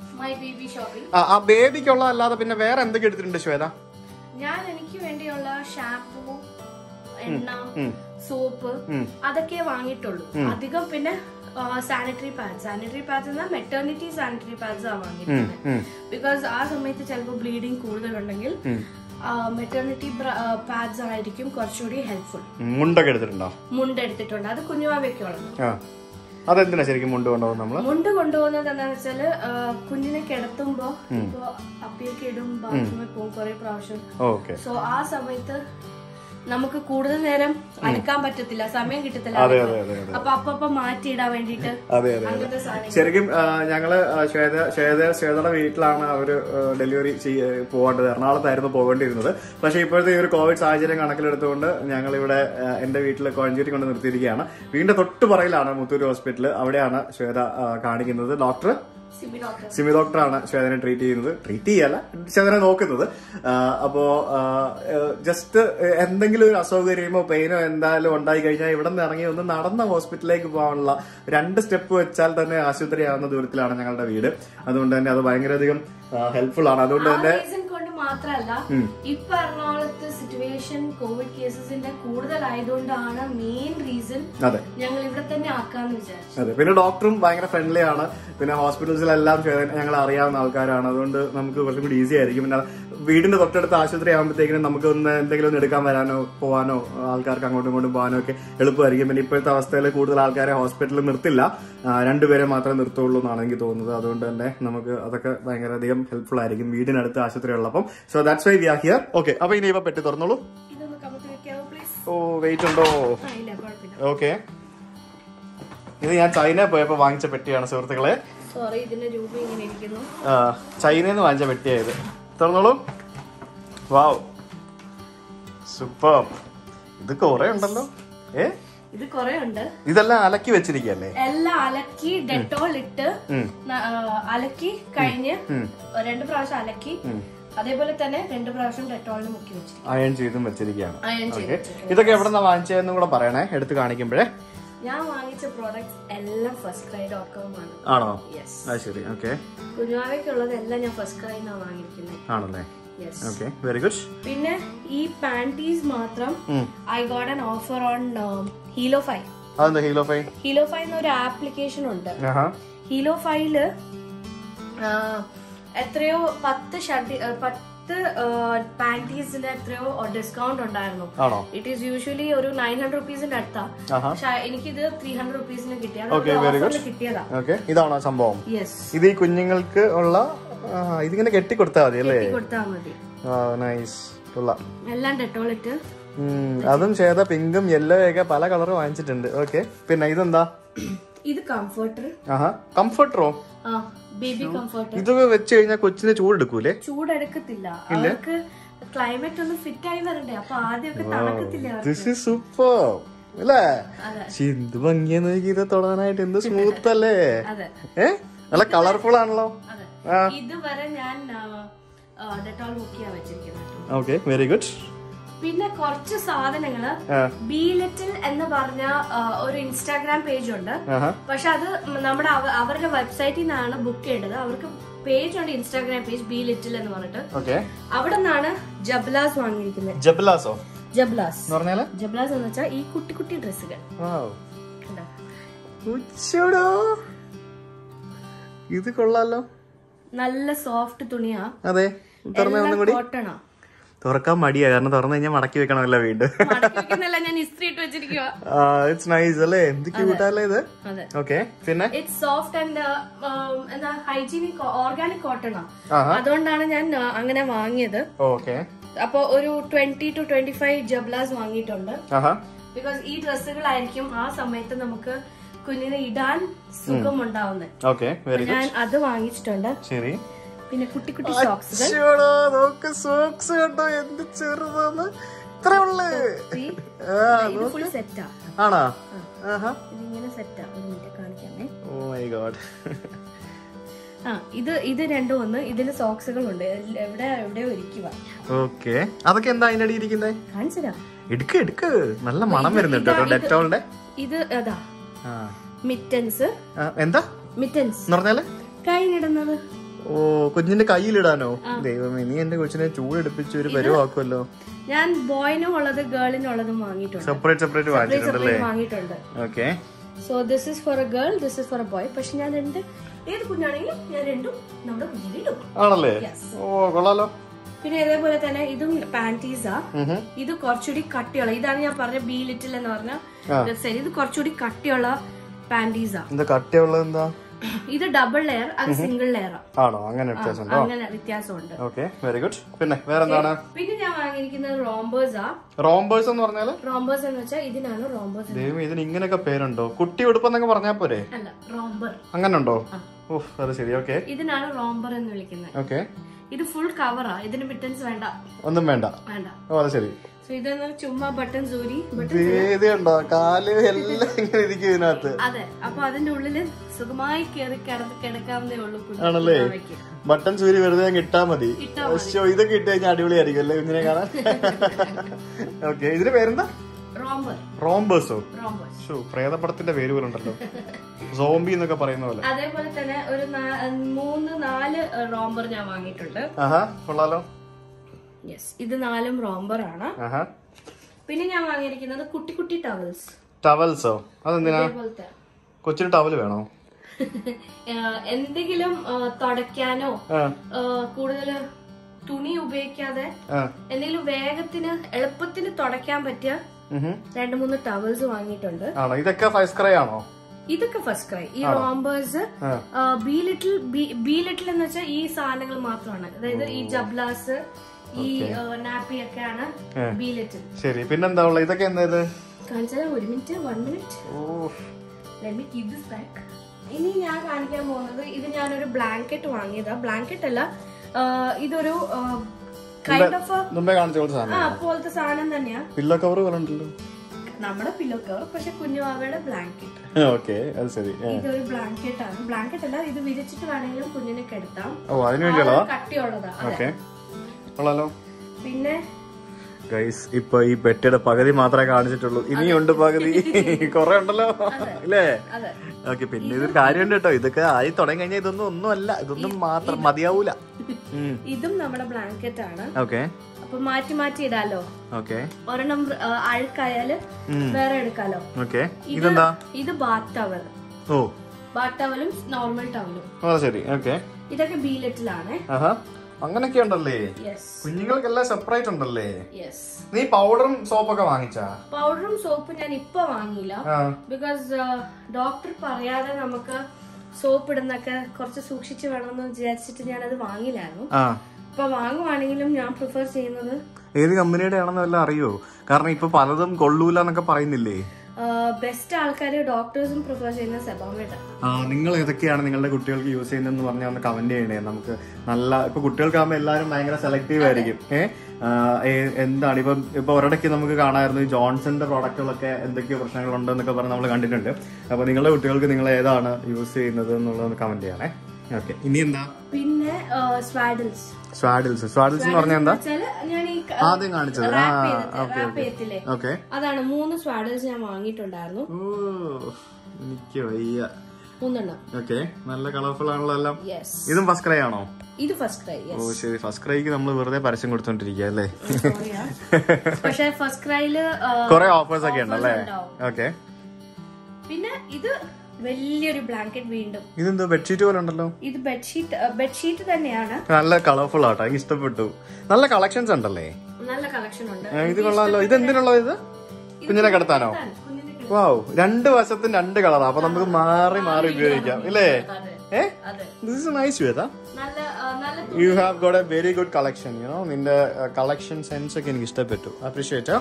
ആ ബേബിക്കുള്ള അല്ലാതെ പിന്നെ വേറെ എന്തൊക്കെ എടുത്തിട്ടുണ്ട് ശ്വേത? ഞാൻ എനിക്ക് വേണ്ടിയുള്ള ഷാംപൂ, എണ്ണ, സോപ്പ് അതൊക്കെ വാങ്ങിയിട്ടുള്ളൂ. അധികം പിന്നെ സാനിറ്ററി പാഡ്സ് എന്നാൽ മെറ്റേണിറ്റി സാനിറ്ററി പാഡ്സ് ആണ് വാങ്ങിയിട്ടുള്ളത്. ബിക്കോസ് ആ സമയത്ത് ചിലപ്പോൾ ബ്ലീഡിങ് കൂടുതലുണ്ടെങ്കിൽ മെറ്റേണിറ്റി പാഡ്സ് ആയിരിക്കും കുറച്ചുകൂടി ഹെൽപ്ഫുൾ. മുണ്ടൊക്കെ എടുത്തിട്ടുണ്ടോ? മുണ്ട് എടുത്തിട്ടുണ്ട്. അത് കുഞ്ഞുവാവയ്ക്ക് ഉള്ളത്. അതെന്തിനാ ശരിക്കും മുണ്ട് കൊണ്ടുപോകുന്നത്? മുണ്ട് കൊണ്ടുപോകുന്നത് എന്താണെന്ന് വെച്ചാല് കുഞ്ഞിനെ കിടത്തുമ്പോ ഇപ്പൊ അപ്പിയൊക്കെ ഇടും, ബാത്റൂമിൽ പോകും കുറെ പ്രാവശ്യം. സോ ആ സമയത്ത് നമുക്ക് കൂടുതൽ നേരം അലക്കാൻ പറ്റത്തില്ല, സമയം കിട്ടത്തില്ല. അപ്പൊ മാറ്റിയിടാൻ വേണ്ടിട്ട് ശരിക്കും ഞങ്ങള് ശ്വേതയുടെ വീട്ടിലാണ് അവര് ഡെലിവറി പോകേണ്ടത്. എറണാകുളത്തായിരുന്നു പോകേണ്ടിയിരുന്നത്. പക്ഷെ ഇപ്പോഴത്തെ ഈ ഒരു കോവിഡ് സാഹചര്യം കണക്കിലെടുത്തുകൊണ്ട് ഞങ്ങൾ ഇവിടെ എന്റെ വീട്ടിൽ കോഴഞ്ചേരി കൊണ്ട് നിർത്തിയിരിക്കുകയാണ്. വീടിന്റെ തൊട്ട് പുറകിലാണ് മുത്തൂർ ഹോസ്പിറ്റൽ. അവിടെയാണ് ശ്വേത കാണിക്കുന്നത്. ഡോക്ടർ സിമി ഡോക്ടറാണ് ശ്വേതനെ ട്രീറ്റ് ചെയ്യല്ല, ശ്വേതനെ നോക്കുന്നത്. അപ്പോ ജസ്റ്റ് എന്തെങ്കിലും ഒരു അസൗകര്യമോ പെയിനോ എന്തായാലും ഉണ്ടായി കഴിഞ്ഞാൽ ഇവിടെ നിന്ന് ഇറങ്ങി ഒന്ന് നടന്ന ഹോസ്പിറ്റലിലേക്ക് പോകാനുള്ള 2 സ്റ്റെപ്പ് വെച്ചാൽ തന്നെ ആശുപത്രിയാവുന്ന ദൂരത്തിലാണ് ഞങ്ങളുടെ വീട്. അതുകൊണ്ട് തന്നെ അത് ഭയങ്കരധികം ഹെൽപ്ഫുൾ ആണ്. അതുകൊണ്ട് തന്നെ മാത്രല്ല ഇപ്പൊ എറണാകുളത്ത് സിറ്റുവേഷൻ കോവിഡ് കേസസിന്റെ കൂടുതലായതുകൊണ്ടാണ് മെയിൻ റീസൺ ഞങ്ങൾ ഇവിടെ തന്നെ ആക്കാന്ന് വിചാരിച്ചു. അതെ, പിന്നെ ഡോക്ടറും ഭയങ്കര ഫ്രണ്ട്ലി ആണ്. പിന്നെ ഹോസ്പിറ്റൽസിലെല്ലാം ഞങ്ങൾ അറിയാവുന്ന ആൾക്കാരാണ്. അതുകൊണ്ട് നമുക്ക് കുറച്ചും കൂടി ഈസി ആയിരിക്കും. പിന്നെ വീടിന്റെ തൊട്ടടുത്ത ആശുപത്രി ആകുമ്പോഴത്തേക്കിനും നമുക്ക് എന്തെങ്കിലും ഒന്ന് എടുക്കാൻ വരാനോ പോവാനോ ആൾക്കാർക്ക് അങ്ങോട്ടും ഇങ്ങോട്ടും പോകാനോ ഒക്കെ എളുപ്പമായിരിക്കും. പിന്നെ ഇപ്പോഴത്തെ അവസ്ഥയിൽ കൂടുതൽ ആൾക്കാരെ ഹോസ്പിറ്റലിൽ നിർത്തില്ല, 2 പേരെ മാത്രമേ നിർത്തുള്ളൂ എന്നാണ് എനിക്ക് തോന്നുന്നത്. അതുകൊണ്ട് തന്നെ നമുക്ക് അതൊക്കെ ഭയങ്കര അധികം ഹെൽപ്ഫുൾ ആയിരിക്കും വീടിനടുത്ത് ആശുപത്രി ഉള്ളപ്പം. So that's why we are here. Okay, അപ്പൊ ഇനി ഇപ്പൊ പെട്ടി തുറന്നോളൂ. ഓ, വെയിറ്റ് ഉണ്ടോ? ഓക്കെ, ഇത് ഞാൻ ചൈന പോയപ്പോ വാങ്ങിച്ച പെട്ടിയാണ് സുഹൃത്തുക്കളെ. ചൈനയിൽ നിന്ന് വാങ്ങിച്ച പെട്ടിയായത്. തുറന്നോളൂ. വാവ്, സൂപ്പർ. ഇത് കൊറേ ഉണ്ടല്ലോ. ഇത് കൊറേ ഉണ്ട്. ഇതെല്ലാം അലക്കി വെച്ചിരിക്കല്ലേ? എല്ലാം അലക്കി ഡെറ്റോൾ ഇട്ട് അലക്കി കഴിഞ്ഞ് 2 പ്രാവശ്യം അലക്കി, അതേപോലെ തന്നെ 2 പ്രാവശ്യം ഡെറ്റോളിന് മുക്കി വെച്ചിരിക്കും. അയൺ ചെയ്തും വെച്ചിരിക്കുകയാണ്. ഇതൊക്കെ എവിടെന്നാ വാങ്ങിച്ചതെന്നും കൂടെ പറയണേ എടുത്ത് കാണിക്കുമ്പോഴേ. ഞാൻ വാങ്ങിച്ച പ്രോഡക്ട്സ് എല്ലാം firstcry.com ആണ്. ആണോ? ശരി. ഓക്കെ, കുഞ്ഞുവാവയ്ക്കുള്ളത് എല്ലാം ഞാൻ ഫസ്റ്റ്ക്രൈന്നാ വാങ്ങിയിരിക്കുന്നത്. ആണല്ലേ? Okay, very good. പിന്നെ ഈ പാന്റീസ് മാത്രം I got an offer on Healofy. അതെന്താ ഹീലോഫൈ? ഹീലോഫൈ എന്നൊരു ആപ്ലിക്കേഷൻ ഉണ്ട്. ഹീലോഫൈയില് എത്രയോ 10 പാന്റീസിന് എത്രയോ ഡിസ്കൗണ്ട് ഉണ്ടായിരുന്നു. ഇറ്റ് ഈസ് യൂഷ്വലി ഒരു 900 റുപ്പീസിന്റെ അടുത്താ. പക്ഷെ എനിക്കിത് 300 റുപ്പീസിന് കിട്ടിയതാ. ഇതാണോ സംഭവം? ഇത് ഈ കുഞ്ഞുങ്ങൾക്ക് ഉള്ള ഇതിങ്ങനെ കെട്ടിക്കൊടുത്താൽ മതി അല്ലേ? നൈസ്. എല്ലാം ഡെറ്റോളിട്ട്. അതും ചെയ്ത പിങ്കും യെല്ലോ ഒക്കെ പല കളർ വാങ്ങിച്ചിട്ടുണ്ട്. ഓക്കെ, പിന്നെ ഇതെന്താ? ഇത് കംഫർട്ടർ. കംഫർട്ടറോ? Baby comforter. ഇതൊക്കെ വെച്ച് കഴിഞ്ഞാൽ കൊച്ചിന് ചൂടെടുക്കൂലേ? ചൂടെടുക്കത്തില്ല. അവർക്ക് ക്ലൈമറ്റ് ഒന്ന് ഫിറ്റ് ആയി വരണ്ടേ, അപ്പൊ ആദ്യമൊക്കെ തണുക്കത്തില്ല. ദിസ് ഈസ് സൂപ്പർ അല്ലേ? എന്ത് ഭംഗിയെന്ന് ഇത് തൊടാനായിട്ട്, എന്ത് സ്മൂത്ത് അല്ലേ? നല്ല കളർഫുൾ ആണല്ലോ. ഇതുവരെ ഞാൻ ഡെറ്റോൾ മുക്കിയാ വെച്ചിരിക്കുന്നത്. Okay, very good. പിന്നെ കുറച്ച് സാധനങ്ങള് ബി ലിറ്റിൽ എന്ന് പറഞ്ഞ ഒരു ഇൻസ്റ്റാഗ്രാം പേജ് ഉണ്ട്. പക്ഷെ അത് നമ്മുടെ അവരുടെ വെബ്സൈറ്റിൽ നിന്നാണ് ബുക്ക് ചെയ്യേണ്ടത്. അവർക്ക് പേജ് ഉണ്ട്, ഇൻസ്റ്റാഗ്രാം പേജ് ബി ലിറ്റിൽ എന്ന് പറഞ്ഞിട്ട്. അവിടെ നിന്നാണ് ജബ്ലാസ് വാങ്ങിയിരിക്കുന്നത്. ജബ്ലാസോ? ജബ്ലാസ് ജബ്ലാസ് എന്ന് വെച്ചാൽ ഈ കുട്ടി കുട്ടി ഡ്രസ്സുകൾ. ഇത് കൊള്ളാലോ, നല്ല സോഫ്റ്റ് തുണിയാ. അതെ, കോട്ടണാ. തുറക്കാൻ മടിയാ, കാരണം തുറന്നു കഴിഞ്ഞാൽ മടക്കി വെക്കണമല്ലോ വീണ്ടും. ഞാൻ ഇസ്ത്രി ഇട്ട് വെച്ചിരിക്കുക. ഇറ്റ്സ് നൈസ് അല്ലേ? എന്ത് ക്യൂട്ടല്ലേ ഇത്. ഓക്കെ, പിന്നെ ഇറ്റ്സ് സോഫ്റ്റ് ആൻഡ് എന്താ ഹൈജീനിക് ഓർഗാനിക് കോട്ടണാ. അതുകൊണ്ടാണ് ഞാൻ അങ്ങനെ വാങ്ങിയത്. ഓക്കെ, അപ്പൊ ഒരു 20 to 25 ജബ്ലാസ് വാങ്ങിയിട്ടുണ്ട്. ബിക്കോസ് ഈ ഡ്രസ്സുകളായിരിക്കും ആ സമയത്ത് നമുക്ക് കുഞ്ഞിനെ ഇടാൻ സുഖമുണ്ടാവുന്നത്. ഞാൻ അത് വാങ്ങിച്ചിട്ടുണ്ട്. ശരി. പിന്നെ കുട്ടി കുട്ടി സോക്സുകൾ. സോക്സ് കണ്ടോ, എന്ത് ചെറുതാണ്. ഫുൾ സെറ്റാ. ആണോ? ഇതിങ്ങനെ സെറ്റാ. ഒരു മിനിറ്റ് കാണിക്കാമേ. Oh my God. ഇത് രണ്ടും ഒന്ന്. ഇതില് സോക്സുകൾ ഉണ്ട്. എവിടെ ഒരുക്കുക. ഓക്കെ, അതൊക്കെ എന്താ അതിന്റെ അടിയിൽ ഇരിക്കുന്നത്? കാണിച്ചതാ. എടുക്ക്. നല്ല മണം വരുന്നുണ്ട് ഡെറ്റോളിന്റെ. ഇത് അതാ മിറ്റൻസ്. എന്താ മിറ്റൻസ് എന്ന് പറഞ്ഞാല്? കയ്യിലിടുന്നത്. ഓ, കുഞ്ഞിന്റെ കയ്യിലിടാനോ? ദൈവമേ, നീ എന്റെ കൊച്ചിനെ ചൂടെടുപ്പിച്ച് ഒരു പരുവാക്കുമല്ലോ. ഞാൻ ബോയ്നും ഉള്ളത് ഗേളിനും ഉള്ളതും വാങ്ങിയിട്ടുണ്ട്. സെപ്പറേറ്റ് വാങ്ങിയിട്ടുണ്ട്. Okay, so this is for a girl, this is for a boy. പക്ഷെ ഞാൻ ഏത് കുഞ്ഞാണെങ്കിലും ഞാൻ രണ്ടും നമ്മുടെ കുഞ്ഞിലിടും. ആണല്ലേ? ഓ, കൊള്ളാലോ. പിന്നെ ഇതേപോലെ തന്നെ ഇതും പാന്റീസാ. ഇത് കുറച്ചുകൂടി കട്ടിയുള്ള, ഇതാണ് ഞാൻ പറഞ്ഞ ബി ലിറ്റിൽ എന്ന് പറഞ്ഞ വെബ്സൈറ്റ്. ഇത് കുറച്ചുകൂടി കട്ടിയുള്ള പാന്റീസാ. കട്ടിയുള്ളത് എന്താ? ഇത് ഡബിൾ ലെയർ, അത് സിംഗിൾ ലെയർ ആണോ? അങ്ങനെ വ്യത്യാസമുണ്ട്. Okay, very good. പിന്നെ വേറെന്താണ്? പിന്നെ ഞാൻ വാങ്ങിയിരിക്കുന്നത് റോംബേഴ്സാ. റോംബേഴ്സ് എന്ന് പറഞ്ഞാല്? റോംബേഴ്സ് എന്ന് വെച്ചാൽ ഇതിനാണ് റോംബേഴ്സ്. ഇതിന് ഇങ്ങനെയൊക്കെ പേരുണ്ടോ? കുട്ടി ഉടുപ്പെന്നൊക്കെ പറഞ്ഞാ പോരെ? അല്ല, റോംബർ. അങ്ങനെ ഉണ്ടോ? ഓ, അത് ശരി. ഓക്കെ, ഇതിനാണ് റോംബർ എന്ന് വിളിക്കുന്നത്. ഓക്കെ, ഇത് ഫുൾ കവറാ. ഇതിന് മിറ്റൻസ് വേണ്ട, ഒന്നും വേണ്ട. ഓ, അത് ശരി. ഇതെന്ന് ചുമ്മാ ബട്ടൺ സൂരി ഉണ്ടോ? കാല് എല്ലാം ഇങ്ങനെ ഇരിക്കും ഇതിനകത്ത്. അതെ, അപ്പൊ അതിന്റെ ഉള്ളില് സുഖമായി കിടക്കാവുന്നേ ഉള്ളൂ. ആണല്ലേ? ബട്ടൺ സൂരി വെറുതെ ഇട്ടാ മതി. ഇതൊക്കെ ഇട്ട് കഴിഞ്ഞാൽ അടിപൊളിയായിരിക്കും അല്ലേ കുഞ്ഞിനെ കാണാൻ. ഓക്കെ, ഇതിന്റെ പേരെന്താ? റോംബേഴ്സോ? പ്രേതപടത്തിന്റെ പേര് പോലെ ഉണ്ടല്ലോ, സോംബി എന്നൊക്കെ പറയുന്ന പോലെ. അതേപോലെ തന്നെ ഒരു 3-4 റോംബർ ഞാൻ വാങ്ങിയിട്ടുണ്ട്. കൊള്ളാലോ. യെസ്, ഇത് 4 റോംബർ ആണ്. പിന്നെ ഞാൻ വാങ്ങിയിരിക്കുന്നത് കുട്ടി കുട്ടി ടവൽസ്. ടവൽസോ? അതെന്തിനാ? കൊച്ചിന് ടവൽ വേണോ? എന്തെങ്കിലും തുടയ്ക്കാനോ കൂടുതൽ തുണി ഉപയോഗിക്കാതെ എന്തെങ്കിലും വേഗത്തിന് എളുപ്പത്തിന് തുടയ്ക്കാൻ പറ്റിയ 2-3 ടവൽസ് വാങ്ങിയിട്ടുണ്ട്. ഇതൊക്കെ ഫസ്റ്റ് ക്രൈ ആണോ? ഇതൊക്കെ ഫസ്റ്റ് ക്രൈ. ഈ റോംബേഴ്സ് ബി ലിറ്റിൽ എന്ന് വെച്ചാൽ ഈ സാധനങ്ങൾ മാത്രമാണ്. അതായത് ഈ ജബ്ലാസ്, ഈ നാപ്പി ഒക്കെയാണ് ബി ലിറ്റിൽ. ശരി, പിന്നെന്താ ഉള്ളത്? ഇതൊക്കെ എന്താ? കാണിച്ചാൽ 1 minute. Let me keep this back. ഇനി ഞാൻ കാണിക്കാൻ പോകുന്നത്, ഇത് ഞാനൊരു ബ്ലാങ്കറ്റ് വാങ്ങിയതാ. ബ്ലാങ്കറ്റ് അല്ല, ഇതൊരു കൈൻഡ് ഓഫ് പോലത്തെ സാധനം തന്നെയാ. പില്ലോ കവർ പറഞ്ഞിട്ടുണ്ടല്ലോ, നമ്മുടെ പില്ലോ കവർ, പക്ഷെ കുഞ്ഞുവാവയുടെ ബ്ലാങ്കറ്റ്. ഇതൊരു ബ്ലാങ്കറ്റ് ആണ്. ബ്ലാങ്കറ്റ് അല്ല, ഇത് വിരിച്ചിട്ട് വേണമെങ്കിലും കുഞ്ഞിനെ കിടത്താം. കട്ടിയുള്ളതാ. പിന്നെ ഗൈസ്, ഇപ്പൊ ഈ പെട്ടിയുടെ പകുതി മാത്രമേ കാണിച്ചിട്ടുള്ളൂ. ഇനിയുണ്ട് പകുതി. കൊറേ ഉണ്ടല്ലോ അല്ലേ? ഓക്കെ, പിന്നെ ഇതൊരു കാര്യമുണ്ട് കേട്ടോ. ഇതൊക്കെ ആയി തുടങ്ങി കഴിഞ്ഞാൽ ഇതൊന്നും ഒന്നുമല്ല, ഇതൊന്നും മാത്രം മതിയാവൂല. ഇതും നമ്മുടെ ബ്ലാങ്കറ്റ് ആണ്. ഓക്കെ, അപ്പൊ മാറ്റി മാറ്റി ഇടാലോ. ഓക്കെ, ഒരെണ്ണം അഴുക്കായാല് വേറെ എടുക്കാലോ. ഓക്കെ, ഇതെന്താ? ഇത് ബാത്ത് ടവൽ. ഓ, ബാത്ത് ടവലും നോർമൽ ടവലും. ശരി. ഓക്കെ, ഇതൊക്കെ ബി ലിറ്റിലാണ്. അങ്ങനൊക്കെ ഉണ്ടല്ലേ? കുഞ്ഞുങ്ങൾക്കെല്ലാം സെപ്പറേറ്റ് ഉണ്ടല്ലേ? നീ പൗഡറും സോപ്പൊക്കെ വാങ്ങിച്ചാ? പൗഡറും സോപ്പും ഞാൻ ഇപ്പൊ വാങ്ങിയില്ല. ബിക്കോസ് ഡോക്ടർ പറയാതെ നമുക്ക് സോപ്പ് ഇടുന്നൊക്കെ കുറച്ച് സൂക്ഷിച്ച് വേണമെന്ന് വിചാരിച്ചിട്ട് ഞാൻ അത് വാങ്ങിയില്ലായിരുന്നു. ഇപ്പൊ വാങ്ങുവാണെങ്കിലും ഞാൻ പ്രിഫർ ചെയ്യുന്നത് ഏത് കമ്പനിയുടെ ആണെന്ന് വല്ല അറിയോ? കാരണം ഇപ്പൊ പലതും കൊള്ളൂല എന്നൊക്കെ പറയുന്നില്ലേ? ബെസ്റ്റ് ആൾക്കാര് ഡോക്ടേഴ്സും പ്രിഫർ ചെയ്യുന്ന സെബാമേഡ്. നിങ്ങൾ ഏതൊക്കെയാണ് നിങ്ങളുടെ കുട്ടികൾക്ക് യൂസ് ചെയ്യുന്നതെന്ന് പറഞ്ഞാൽ ഒന്ന് കമന്റ് ചെയ്യണേ. നമുക്ക് നല്ല ഇപ്പൊ കുട്ടികൾക്കാകുമ്പോൾ എല്ലാവരും ഭയങ്കര സെലക്റ്റീവ് ആയിരിക്കും. എന്താണ് ഇപ്പൊ ഒരിടയ്ക്ക് നമുക്ക് കാണാമായിരുന്നു ജോൺസന്റെ പ്രോഡക്റ്റുകളൊക്കെ എന്തൊക്കെയോ പ്രശ്നങ്ങളുണ്ട് എന്നൊക്കെ പറഞ്ഞ് നമ്മൾ കണ്ടിട്ടുണ്ട്. അപ്പൊ നിങ്ങളുടെ കുട്ടികൾക്ക് നിങ്ങൾ ഏതാണ് യൂസ് ചെയ്യുന്നത് എന്നുള്ളത് കമന്റ് ചെയ്യണേ. ഓക്കെ, ഇനി എന്താ? പിന്നെ സ്വാഡിൽസ് എന്ന് പറഞ്ഞാൽ എന്താ? ഞാൻ ഈ ആദ്യം കാണിച്ചത് ഓക്കെ, അതാണ് 3 സ്വാഡിൽസ് ഞാൻ വാങ്ങിയിട്ടുണ്ടായിരുന്നു. എനിക്ക് വയ്യ. 3 എണ്ണം. ഓക്കെ, നല്ല കളർഫുൾ ആണല്ലോ എല്ലാം. ഇതും ഫസ്റ്റ് ക്രൈ ആണോ? ഇത് ഫസ്റ്റ് ക്രൈ. ഓ ശരി, ഫസ്റ്റ് ക്രൈക്ക് നമ്മൾ വെറുതെ പരസ്യം കൊടുത്തോണ്ടിരിക്കുക അല്ലേ? പക്ഷെ ഫസ്റ്റ് ക്രൈയില് കുറെ ഓഫേഴ്സ് ഒക്കെ ഉണ്ടല്ലേ? ഓക്കെ. പിന്നെ ഇത് വലിയൊരു ബ്ലാങ്കറ്റ്. വീണ്ടും ഇതെന്തോ ബെഡ്ഷീറ്റ് പോലെ ഉണ്ടല്ലോ. ഇത് ബെഡ്ഷീറ്റ് തന്നെയാണ്. നല്ല കളർഫുൾ ആട്ടോ, എനിക്ക് ഇഷ്ടപ്പെട്ടു. നല്ല കളക്ഷൻസ് ഉണ്ടല്ലേ? നല്ല കളക്ഷൻ ഉണ്ട്. ഇത് കൊള്ളാമല്ലോ. ഇത് എന്തിനുള്ളത്? ഇത് കുഞ്ഞിനെ കിടത്താനോ? വാവ്, 2 വശത്തും 2 കളറാ. അപ്പൊ നമുക്ക് മാറി മാറി ഉപയോഗിക്കാം ഇല്ലേ? This is nice, Shweta. You have got a very good collection, you know. നിന്റെ കളക്ഷൻ സെൻസ് ഒക്കെ എനിക്ക് ഇഷ്ടപ്പെട്ടു. അപ്രീഷിയേറ്റ്.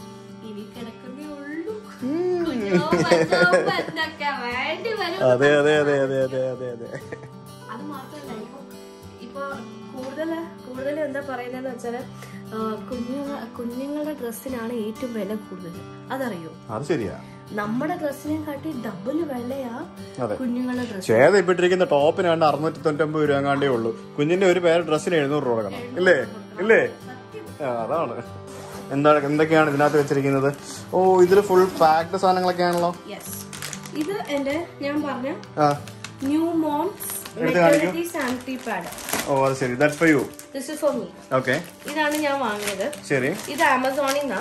അതെ അതെ അതെ അതെ അതെ അതെ അതെ. അത് മാത്രല്ല, ഇപ്പൊ കൂടുതൽ എന്താ പറയുന്നതെന്ന് വെച്ചാല് കുഞ്ഞുങ്ങളുടെ ഡ്രസ്സിനാണ് ഏറ്റവും വില കൂടുതൽ. അതറിയോ? അത് ശരിയാ. നമ്മുടെ ഡ്രസ്സിനെ കാട്ടി ഡബിൾ വിലയാ കുഞ്ഞുങ്ങളുടെ ഡ്രസ്. ചേത ഇപ്പിട്ടിരിക്കുന്ന ടോപ്പിന് 699 രൂപ കണ്ടേ ഉള്ളൂ. കുഞ്ഞിന്റെ ഒരു പേര് ഡ്രസ്സിന് 700 രൂപ കൊടുക്കണം. ഇല്ലേ? അതാണ്. എന്തൊക്കെയാണ് ഇതിനകത്ത് വെച്ചിരിക്കുന്നത്? ഓ, ഇതില് ഫുൾ പാക്ഡ് സാധനങ്ങളൊക്കെ ആണല്ലോ. ഇത് എന്റെ ഞാൻ പറഞ്ഞ new moms maternity sanitary pad. Oh അത് ശരി, that's for you. This is for me. Okay, ഇതാണ് ഞാൻ വാങ്ങിയത്. ശരി. ഇത് ആമസോണിൽ നിന്നാ.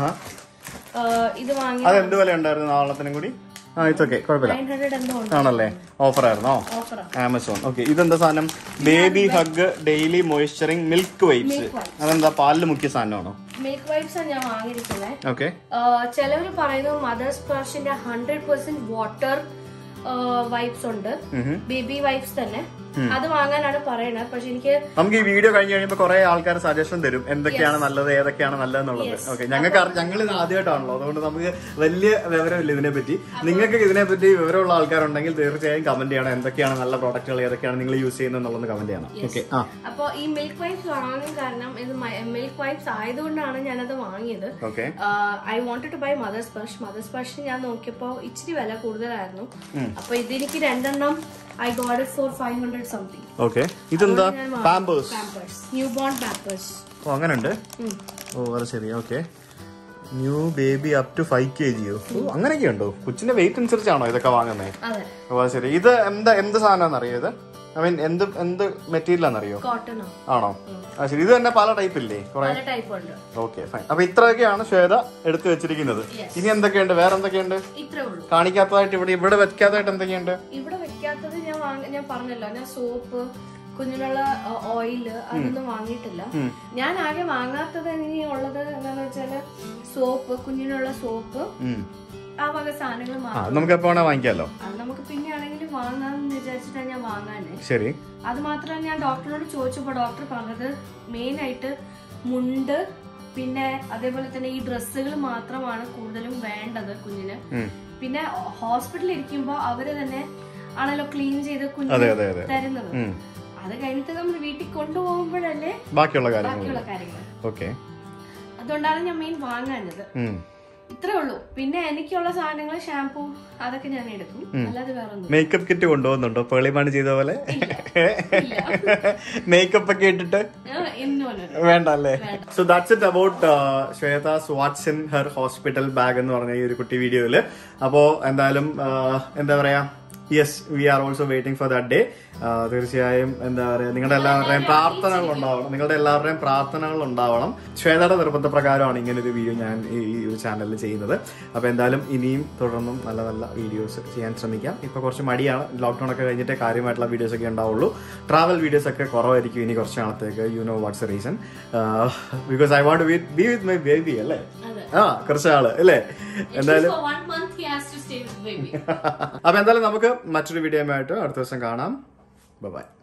ഇത് വാങ്ങി. അത് എന്ത് വില ഉണ്ടായിരുന്നു നാളത്തിനും കൂടി? ഇതൊക്കെ കുഴപ്പമില്ല ആണല്ലേ? ഓഫർ ആയിരുന്നോ? ആമസോൺ. ഓക്കെ, ഇതെന്താ സാധനം? Baby hug daily moisturising milk wipes. അതെന്താ പാലില് മുഖ്യ സാധനമാണോ? മിൽക്ക് വൈപ്സ് ആണ് ഞാൻ വാങ്ങിയിരിക്കുന്നത്. ഓക്കെ. ചിലവര് പറയുന്നത് മദേഴ്സ് സ്പർഷിന്റെ 100% വാട്ടർ വൈപ്സ് ഉണ്ട്, ബേബി വൈപ്സ് തന്നെ. അത് വാങ്ങാനാണ് പറയുന്നത്. പക്ഷെ എനിക്ക് നമുക്ക് ഈ വീഡിയോ കഴിഞ്ഞ് കഴിയുമ്പോൾ കുറെ ആൾക്കാർ സജഷൻ തരും എന്തൊക്കെയാണ് നല്ലത് ഏതൊക്കെയാണ് നല്ലതെന്നുള്ളത്. ഓക്കെ, ഞങ്ങൾ ഇത് ആദ്യമായിട്ടാണല്ലോ, അതുകൊണ്ട് നമുക്ക് വലിയ വിവരമില്ല ഇതിനെപ്പറ്റി. നിങ്ങൾക്ക് ഇതിനെപ്പറ്റി വിവരമുള്ള ആൾക്കാരുണ്ടെങ്കിൽ തീർച്ചയായും കമന്റ് ചെയ്യണം. എന്തൊക്കെയാണ് നല്ല പ്രോഡക്റ്റുകൾ, ഏതൊക്കെയാണ് നിങ്ങൾ യൂസ് ചെയ്യുന്നത് എന്നുള്ളത് കമന്റ് ചെയ്യണം. ഓക്കെ. അപ്പൊ ഈ മിൽക്ക് വൈപ്സ് വാങ്ങാൻ കാരണം ഇത് മിൽക്ക് വൈപ്സ് ആയതുകൊണ്ടാണ് ഞാനത് വാങ്ങിയത്. I wanted to buy mother's Sparsh. Mother's Sparsh ഞാൻ നോക്കിയപ്പോ ഇച്ചിരി വില കൂടുതലായിരുന്നു. അപ്പൊ ഇതെനിക്ക് 2 എണ്ണം I got it for 500 something. Okay. ഇതെന്താ? Pampers. New born Pampers. Oh അങ്ങനെയുണ്ട്. ഓ അത് ശരി. Okay. New baby up to 5 kg. Oh അങ്ങനെയൊക്കെ ഉണ്ടോ? കൊച്ചിന്റെ വെയിറ്റ് അനുസരിച്ചാണോ ഇതൊക്കെ വാങ്ങുന്നത്? അതെ. ഓ അത് ശരി. ഇത് എന്ത് സാധനമാണെന്ന് അറിയോ? ഇത് ഐ മീൻ എന്ത് മെറ്റീരിയൽ ആണെന്നറിയോ? കോട്ടൺ ആണോ? ആ ശരി. ഇത് തന്നെ പല ടൈപ്പ് ഇല്ലേ? Okay fine. അപ്പൊ ഇത്രയൊക്കെയാണ് ശ്വേത എടുത്തു വെച്ചിരിക്കുന്നത്. ഇനി എന്തൊക്കെയുണ്ട്? വേറെ എന്തൊക്കെയുണ്ട് കാണിക്കാത്തതായിട്ട്? ഇവിടെ വെക്കാത്തതായിട്ട് എന്തൊക്കെയുണ്ട്? ഇവിടെ വെക്കാത്തത് ഞാൻ പറഞ്ഞല്ലോ, ഞാൻ സോപ്പ്, കുഞ്ഞിനുള്ള ഓയില് അതൊന്നും വാങ്ങിയിട്ടില്ല. ഞാൻ ആകെ വാങ്ങാത്തത് ഇനി ഉള്ളത് എന്താന്ന് വെച്ചാല് സോപ്പ്, കുഞ്ഞിനുള്ള സോപ്പ്, ആ വക സാധനങ്ങൾ നമുക്ക് എപ്പോ വാങ്ങിക്കാമല്ലോ. അത് നമുക്ക് പിന്നെ ആണെങ്കിലും വാങ്ങാന്ന് വിചാരിച്ചിട്ടാണ് ഞാൻ വാങ്ങാനേ. ശരി. അത് മാത്രമല്ല, ഞാൻ ഡോക്ടറിനോട് ചോദിച്ചപ്പോ ഡോക്ടർ പറഞ്ഞത് മെയിൻ ആയിട്ട് മുണ്ട്, പിന്നെ അതേപോലെ തന്നെ ഈ ഡ്രസ്സുകൾ മാത്രമാണ് കൂടുതലും വേണ്ടത് കുഞ്ഞിന്. പിന്നെ ഹോസ്പിറ്റലിൽ ഇരിക്കുമ്പോ അവര് തന്നെ ആണല്ലോ ക്ലീൻ ചെയ്ത് കുഞ്ഞിന് തരുന്നത്. അത് കഴിഞ്ഞിട്ട് നമ്മൾ വീട്ടിൽ കൊണ്ടുപോകുമ്പോഴല്ലേ ബാക്കിയുള്ള കാര്യങ്ങൾ. അതുകൊണ്ടാണ് ഞാൻ മെയിൻ വാങ്ങാനത്. ഇത്രേ ഉള്ളൂ. പിന്നെ എനിക്കുള്ള സാധനങ്ങൾ ഷാംപൂ അതൊക്കെ ഞാൻ എടുക്കും, അല്ലാതെ വേറെ മേക്കപ്പ് കിറ്റ് കൊണ്ടുപോകുന്നുണ്ടോ? പേളിമാണി ചെയ്ത പോലെ മേക്കപ്പ് ഒക്കെ ഇട്ടിട്ട് വേണ്ട അല്ലേ? So that's it about Shweta's what's in her hospital bag എന്ന് പറഞ്ഞ ഈ ഒരു കുട്ടി വീഡിയോയില്. അപ്പോ എന്തായാലും എന്താ പറയാ, yes, we are also waiting for that day. തീർച്ചയായും എന്താ പറയുക, നിങ്ങളുടെ എല്ലാവരുടെയും പ്രാർത്ഥനകൾ ഉണ്ടാവണം. ശ്വേതയുടെ നിർബന്ധപ്രകാരമാണ് ഇങ്ങനെ ഒരു വീഡിയോ ഞാൻ ഈ ഒരു ചാനലിൽ ചെയ്യുന്നത്. അപ്പൊ എന്തായാലും ഇനിയും തുടർന്നും നല്ല നല്ല വീഡിയോസ് ചെയ്യാൻ ശ്രമിക്കാം. ഇപ്പൊ കുറച്ച് മടിയാണ്, ലോക്ക്ഡൌൺ ഒക്കെ കഴിഞ്ഞിട്ടേ കാര്യമായിട്ടുള്ള വീഡിയോസ് ഒക്കെ ഉണ്ടാവുള്ളൂ. ട്രാവൽ വീഡിയോസ് ഒക്കെ കുറവായിരിക്കും ഇനി കുറച്ച് നാളത്തേക്ക്. You know what's the reason? Because I want to be with my baby അല്ലേ? കുറച്ച് ആള് അല്ലേ? എന്തായാലും അപ്പൊ എന്തായാലും നമുക്ക് മറ്റൊരു വീഡിയോയുമായിട്ട് അടുത്ത ദിവസം കാണാം. Bye-bye.